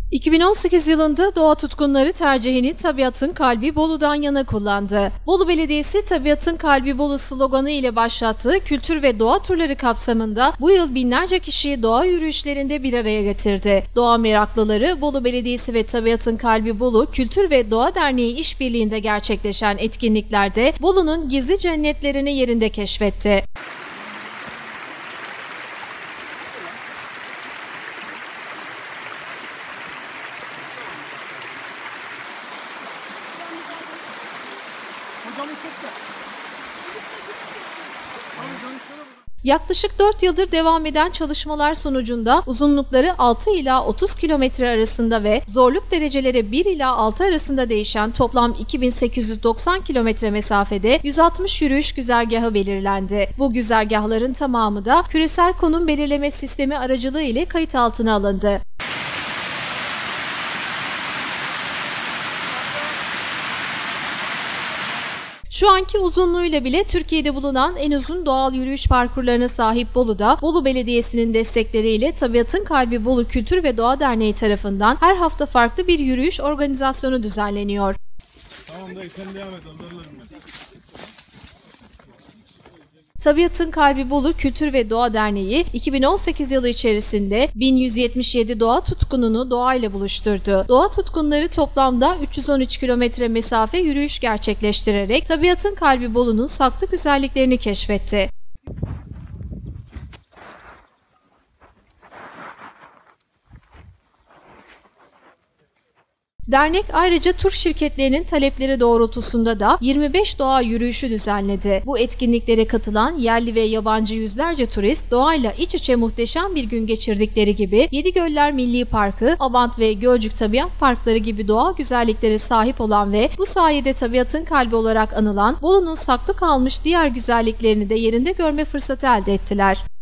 2018 yılında doğa tutkunları tercihini Tabiatın Kalbi Bolu'dan yana kullandı. Bolu Belediyesi Tabiatın Kalbi Bolu sloganı ile başlattığı kültür ve doğa turları kapsamında bu yıl binlerce kişiyi doğa yürüyüşlerinde bir araya getirdi. Doğa meraklıları Bolu Belediyesi ve Tabiatın Kalbi Bolu Kültür ve Doğa Derneği işbirliğinde gerçekleşen etkinliklerde Bolu'nun gizli cennetlerini yerinde keşfetti. Yaklaşık 4 yıldır devam eden çalışmalar sonucunda uzunlukları 6 ila 30 kilometre arasında ve zorluk dereceleri 1 ila 6 arasında değişen toplam 2890 kilometre mesafede 160 yürüyüş güzergahı belirlendi. Bu güzergahların tamamı da küresel konum belirleme sistemi aracılığı ile kayıt altına alındı. Şu anki uzunluğuyla bile Türkiye'de bulunan en uzun doğal yürüyüş parkurlarına sahip Bolu'da, Bolu Belediyesi'nin destekleriyle Tabiatın Kalbi Bolu Kültür ve Doğa Derneği tarafından her hafta farklı bir yürüyüş organizasyonu düzenleniyor. Tamam dayı, sen devam et. Tabiatın Kalbi Bolu Kültür ve Doğa Derneği 2018 yılı içerisinde 1177 doğa tutkununu doğayla buluşturdu. Doğa tutkunları toplamda 313 kilometre mesafe yürüyüş gerçekleştirerek Tabiatın Kalbi Bolu'nun saklı güzelliklerini keşfetti. Dernek ayrıca tur şirketlerinin talepleri doğrultusunda da 25 doğa yürüyüşü düzenledi. Bu etkinliklere katılan yerli ve yabancı yüzlerce turist doğayla iç içe muhteşem bir gün geçirdikleri gibi Yedigöller Milli Parkı, Abant ve Gölcük Tabiat Parkları gibi doğal güzelliklere sahip olan ve bu sayede tabiatın kalbi olarak anılan Bolu'nun saklı kalmış diğer güzelliklerini de yerinde görme fırsatı elde ettiler.